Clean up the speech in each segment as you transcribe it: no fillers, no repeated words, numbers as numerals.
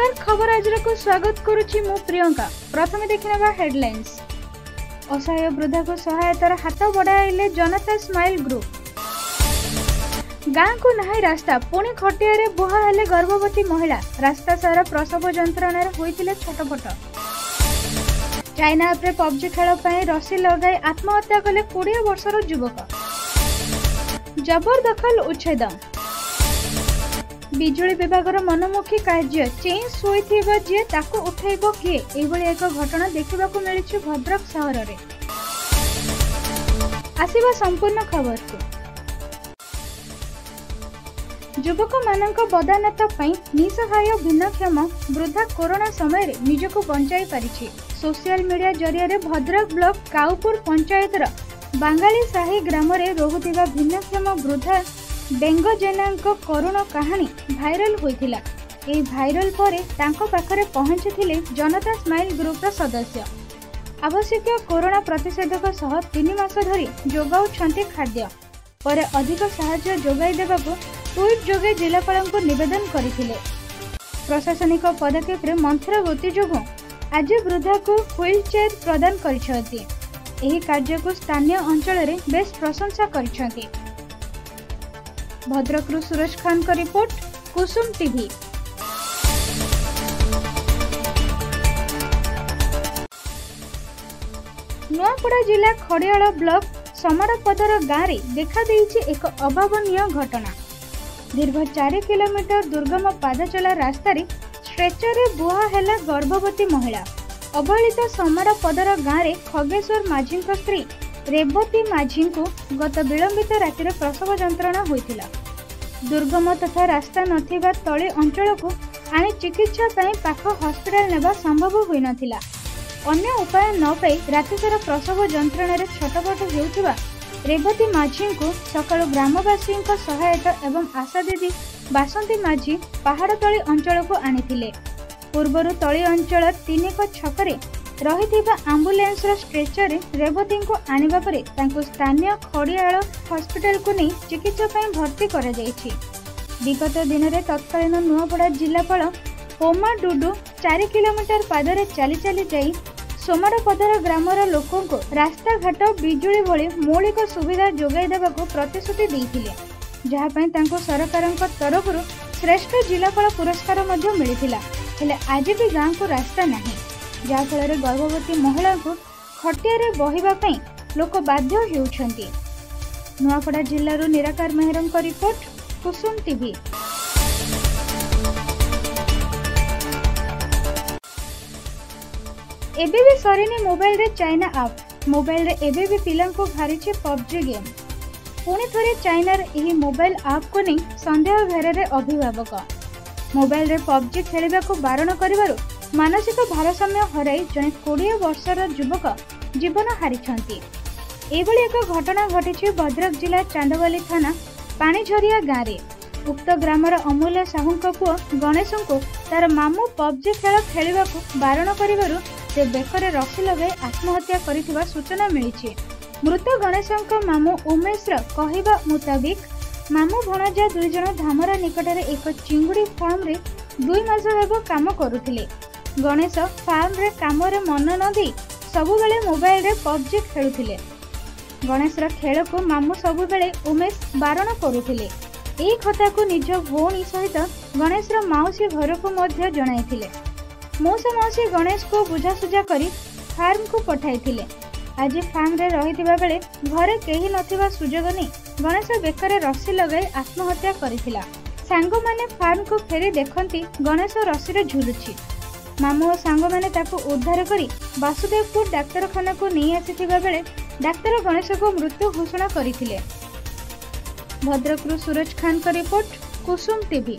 नमस्कार खबर आज को स्वागत करुछि मु प्रियंका। प्रथमे देखिनेबा हेडलाइंस। असहाय वृद्धा को सहायतार हाथ बढ़ाइले जनता स्माइल ग्रुप। गाँ को नाही रास्ता पुणी खटिया रे बुहा हेले गर्भवती महिला। रास्ता सारा प्रसव जंत्रणा होइतिले छटपट। चाइना अपरे पबजी खेल पई रसी लगाई आत्महत्या कले 20 वर्षर युवक। जबरदखल उच्छेद। बिजुली विभागर मनमुखी कार्य चेन शोइथिबा जे ताको उठैबो किए एभली एक घटना देखिबाकू मिलिछि भद्रक सहर रे। आसीबा संपूर्ण खबर को। युवक मानक बदानता पई निसहाय भिन्नक्षम वृद्धा कोरोना समय रे निजको बंचाई पारिछि। सोशल मीडिया जरिया रे भद्रक ब्लॉक काउपुर पंचायतर बांगाली साही ग्राम रे रहुथिबा भिन्नक्षम वृद्धा बेंगजेनांको करुण कहानी भाइराल होइथिला। ए भाइराल परे तांको पाखरे पहुंचीथिले जनता स्माइल ग्रुप रा सदस्य। आवश्यक कोरोना प्रतिषेधक सह 3 मास धरी जोगाउछंती खाद्य परे अधिक सहायता जोगाई देबाकू ट्वीट जोगे जिलापालଙ୍କୁ निवेदन करथिले। प्रशासनिक पदक्षेप रे मंथर गति जोगो आज वृद्धा को व्हील चेयर प्रदान करिसथि। एही कार्य को स्थानीय अंचल रे बेस प्रशंसा करिसथि। भद्रक सूरज खान का रिपोर्ट, कुसुम टीवी। नुआपड़ा जिला खड़ियाल ब्लॉक समारपदर गाँव में देखा देइछि एक अभावनीय घटना। दीर्घ 4 किलोमीटर दुर्गम पादचला रास्ता रे स्ट्रेचर रे बुहा हेला गर्भवती महिला। अवहेलित समारपदर गाँव में खगेश्वर माझी स्त्री रेवती माझी को गत विलंबित राति प्रसव जंत्रणा होइथिला। दुर्गम तथा रास्ता नथिबा तळे अंचल को आनी चिकित्सा पई पाख हॉस्पिटल नेबा संभव होई नथिला। अन्य उपाय न पाई राति सारा प्रसव जंत्रणा रे छटपट हेउथिबा रेवती माझी को सकाळ ग्रामवासी सहायता एवं आशा दीदी बासंती माझी पहाड़ तळे अंचल को आनिथिले। पूर्वरु तळे अंचल 3 छकरे रहिथिबा एम्बुलेंस रो स्ट्रेचर रेवती को आनिबा परे तांको स्थानीय खड़ियाल हॉस्पिटल को नहीं चिकित्सा पई भर्ती करा जायछि। विगत दिन में तत्कालीन नुआपड़ा जिलापाल पोमा डुडू 4 किलोमीटर पादरे चली चली जाई सोमारपदर ग्रामर लोकों को रास्ता घाट बिजुली भली मौलिक सुविधा जोगाई देबाकू प्रतिश्रुति देइथिले, जहाँ पई तांको सरकारक तरफ श्रेष्ठ जिलापाल पुरस्कार मध्य मिलिथिला। हेले आज भी गाँव को रास्ता नहीं, जहाँ फल गर्भवती महिला को खटिया रे बहिबा पई लोक बाध्य हेउछंती। नुआपड़ा जिल्लारू निराकार मेहरम का रिपोर्ट, कुसुम टीवी। एबे भी सरीनी मोबाइल रे चाइना आप। मोबाइल रे एबे भी पिलां को घारिछि पबजी गेम। पुणी थोड़े चाइनार एही मोबाइल आप को नहीं संदेह घेरे रे अभिभावक मोबाइल रे पबजी खेलिबा को बारण करिवारु मानसिक भारसाम्य हराई जने 20 वर्षर युवक जीवन हारिछंती। एभली एक घटना घटिछि भद्रक जिला चांदवाली थाना पानीझरिया गाँव में। उक्त ग्रामर अमूल्य साहूंक पुओ गणेश को तार मामू पबजी खेल खेलिबा को बारण करिवारु से बेकरे रसी लगाई आत्महत्या करिथिबा सूचना मिलिछि। मृत गणेशंक मामू उमेश कहवा मुताबिक मामू भणजा 2 जण धामरा निकटरे एक चिंगुड़ी फार्म रे 2 मास हेबो काम करुथिले। गणेश फार्म रे काम रे मन न दे सबु बेले मोबाइल रे पबजी खेलुथिले। गणेश रा खेल को मामू सबु बेले उमेश बारण करुथिले। एही कथा को निज भौणी सहित गणेश रा माउसी घर को मध्य जणाइथिले। मौसा माउसी गणेश को बुझासुझा करी फार्म को पठाइथिले। आज फार्म रे रहिथिबा बेले घरे केही नथिबा सुजोग नै गणेश बेकरे रसी लगाई आत्महत्या करिथिला। सांग माने फार्म को फेरी देखंती गणेश रसी रे झुलुछि। मामू और सांग माने ताको उद्धार करी वासुदेवपुर डाक्तरखाना को नहीं आसीथिबा बेले डाक्तर गणेश को मृत्यु घोषणा करिथिले। भद्रक सूरज खान का रिपोर्ट, कुसुम टीवी।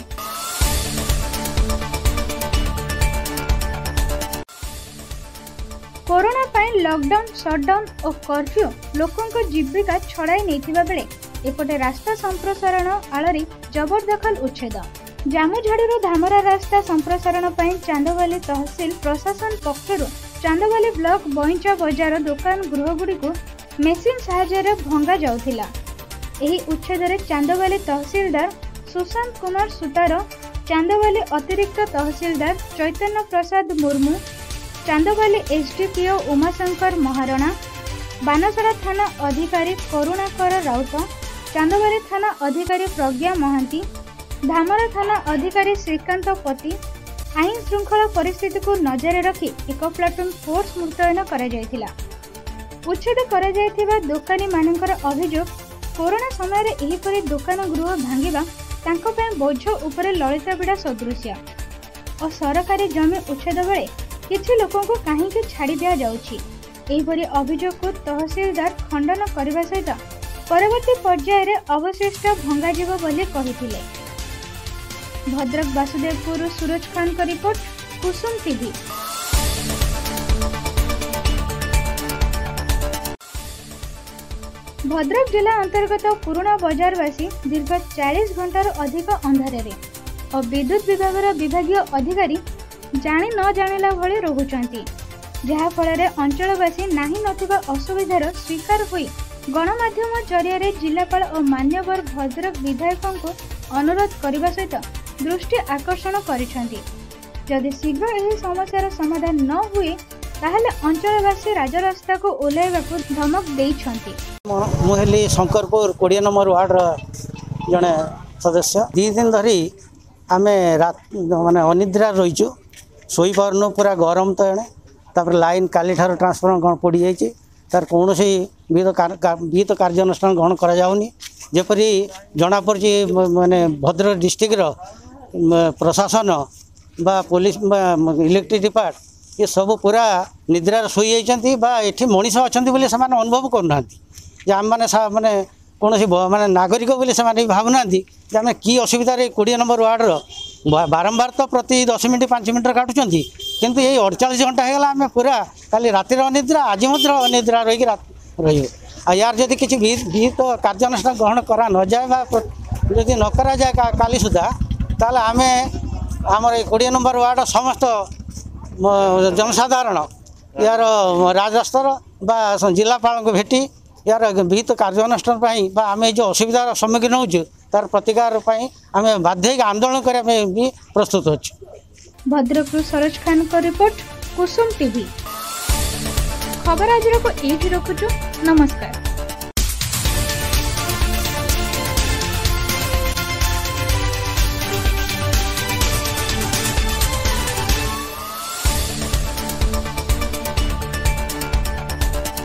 कोरोना पाई लॉकडाउन शटडाउन और कर्फ्यू लोकों को जीविका छड़ाई नहीं बेले एपटे रास्ता संप्रसारण आलरी जबरदखल उच्छेद। जामुझाड़ीरू धामरा रास्ता संप्रसारण पर चांदवाली तहसील प्रशासन पक्षर चांदवाली ब्लॉक बइंचा बजार दुकान गृहगुड़ी को मेसीन साहाय्य भंगा जाउथिला। एही उच्छेद चांदवाली तहसीलदार सुशांत कुमार सुतार चांदवाली अतिरिक्त तहसीलदार चैतन्य प्रसाद मुर्मू, चांदवाली एसडीपीओ उमाशंकर महारणा, बानसड़ा थाना अधिकारी करुणाकर राउत, चांदवाली थाना अधिकारी प्रज्ञा महांती, धामरा थाना अधिकारी श्रीकांत पति आईन श्रृंखला परिस्थिति को नजर रखी एक प्लाटून फोर्स मुतयन करा जायथिला। उच्छेद करा जायथिबा दुकानी मानकर अभियोग कोरोना समय रे एहिपरि दुकान गृह भांगिबा तांको पे बोझ उपरे ललिताबिड़ा सदृश्य और सरकारी जमी उच्छेद बेले किछि लोकों को काहेकि छाड़ी दिया जाउछि। एहिपरि अभियोग को तहसीलदार खंडन करने सहित परवर्ती पर्याय रे अवशिष्ट भंगाजिब बोली कहिथिले। भद्रक वासुदेवपुर सूरज खान का रिपोर्ट, कुसुम टीवी। भद्रक जिला अंतर्गत पुराना बजारवासी दीर्घ 40 घंटार अधिक अंधारे और विद्युत विभाग विभागीय अधिकारी जानी न जानिला भली रहुचंती, जहा फल अंचलवासी नाही नथिबा असुविधार स्वीकार होई गणमाध्यम जरिया जिलापाल और मान्यवर भद्रक विधायकों को अनुरोध करने सहित दृष्टि आकर्षण करिसेंती। जदि शीघ्र यह समस्यार समाधान न हुए ताहले अंचलवासी राजरास्ता को ओह्लैवाकू धमक देइछंती। मुहेली शंकरपुर 20 नंबर वार्ड जड़े सदस्य 2 दिन धरी आमे रात माने अनिद्रा रहीचु, सोई पारनु, पूरा गरम तो एणे तापर लाइन काली ठार ट्रांसफॉर्मर कौन पड़ जाइए तार कौन विहित कार्यानुष्ठान ग्रहण करा जाउनी। जेपरी जना पड़ी माने भद्रक डिस्ट्रिक्टर प्रशासन बा पुलिस इलेक्ट्रिक डिपार्ट ये सब पूरा निद्रार शोई जाती ये मनीष अच्छा अनुभव करना आम मैंने माने कौन माने नागरिक बोली से भावुना आम कि असुविधा 20 नंबर वार्डर बारंबार तो प्रति 10 मिनट 5 मिनट काटुं किंतु ये 48 घंटा होगा आम पूरा काली रातिर अनिद्रा आज अनिद्रा रही यार जदि किसी विहित कार्यानुष्ठान ग्रहण करा न जाए जदि न करा जाए काली सुधा ताल आम आमर 20 नंबर वार्ड समस्त जनसाधारण यार राजस्तर बा जिलापाल को भेटी यार विहित कार्यानुष्ठान आम जो असुविधार सम्मुखीन हो तार प्रतिकार आम बाध्य आंदोलन करने भी प्रस्तुत अच्छे। भद्रक सरोज खान का रिपोर्ट, कुसुम टीवी। खबर आज को ये रखुचु। नमस्कार।